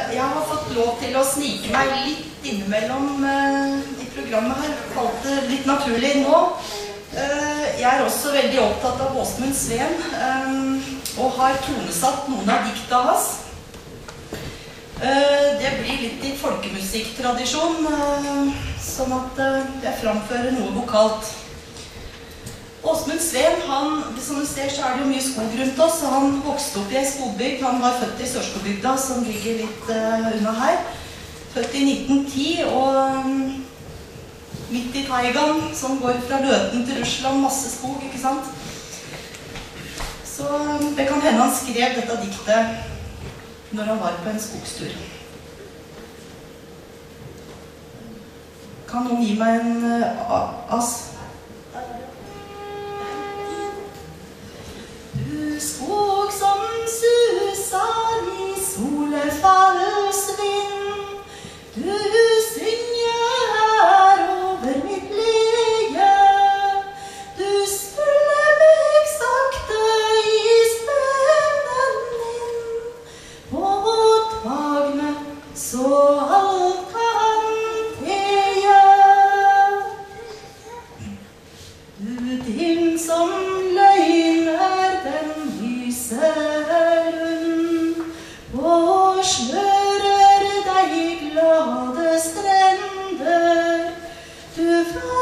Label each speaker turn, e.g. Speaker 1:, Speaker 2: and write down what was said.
Speaker 1: Jeg har fått lov til å snike meg litt innimellom i programmet her. Falt det litt naturlig nå. Jeg er også veldig opptatt av Åsmund Sveen og har tonesatt noen av dikta hans. Det blir litt i folkemusikktradisjon, sånn at jeg framfører noe vokalt. Åsmund Sveen, som du ser, så er det jo mye skog rundt oss. Han vokste opp i en skogbygd. Han var født i Sørskobygda, som ligger litt unna her. Født i 1910, og midt i Taigan, som går fra Løten til Russland, masse skog, ikke sant? Så det kan hende han skrev dette diktet når han var på en skogstur. Kan noen gi meg en ass? Skog som suser i solefallsvind, du synger her over mitt lege. Du skulle meg sakte i stemmen min, på dagene så alt kan teie. Du din som løgn er den lund, og smører deg glade strender. Du